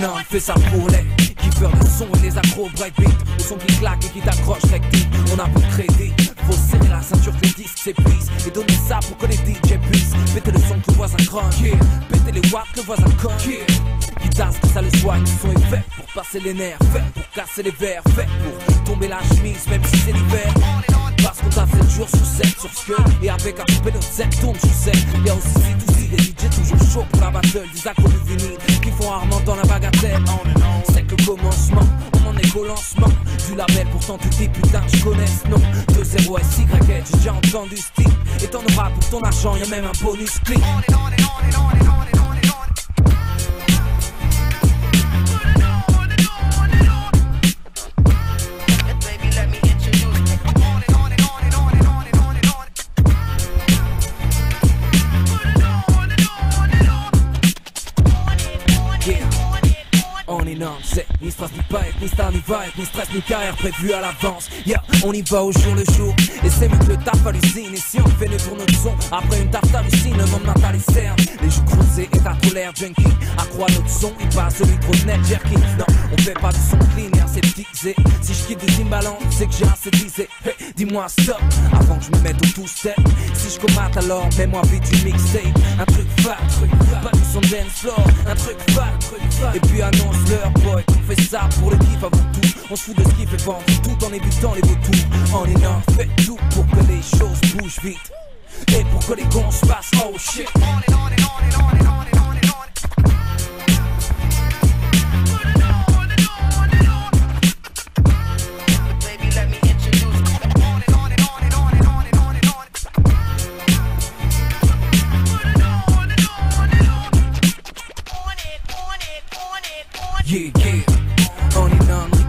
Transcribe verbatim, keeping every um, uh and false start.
est on fait ça pour les kiffeurs de son et les accros breakbeat. Au son qui claque et qui t'accroche rectique. On a peu de crédit, faut serrer la ceinture que les disques s'épuisent. Et donner ça pour que les D J puissent péter le son que le voisin crank, yeah. Péter les watts que le voisin cogne, yeah. Guitare, que ça le soigne, le son est fait pour passer les nerfs, fait pour casser les verres, fait pour tomber la chemise même si c'est l'hiver. Parce qu'on t'a sept jours sur sept sur ce que. Et avec un coupé notre set tourne sur sept. Y'a aussi tout aussi des D J toujours chauds pour la battle. Des accros du vinyle qui font rarement dans la bagatelle. C'est que le commencement, on en est qu'au lancement du label, pourtant tu dis putain je connais ce nom. deux zéro S Y, j'ai déjà entendu ce type. Et t'en auras pour ton argent, y'a même un bonus clip. C'est ni stress ni paille, ni star ni vibe, ni stress ni carrière prévue à l'avance. Yeah, on y va au jour le jour. Et c'est mieux que le taf hallucine. Et si on fait le tour notre son, après une taf t'hallucines, le monde mental il cerne. Les joues creusées et ta colère junkie. Accroît notre son, il passe celui de gros net jerky. Non, on fait pas du son clean et aseptisé. Si je quitte du Timbaland, c'est que j'ai aseptisé. Hey, dis-moi stop, avant que je me mette au tout step. Si je commate alors, mets-moi vite une mixtape. Un truc fat, pas du son dance floor. Un truc fat, et puis annonce-leur boy, on fait ça pour le kiff avant tout. On se fout de ce qui fait vendre tout en évitant les vautours. On est là, fait tout pour que les choses bougent vite. Et pour que les cons se passent, oh shit. Yeah, yeah, on est non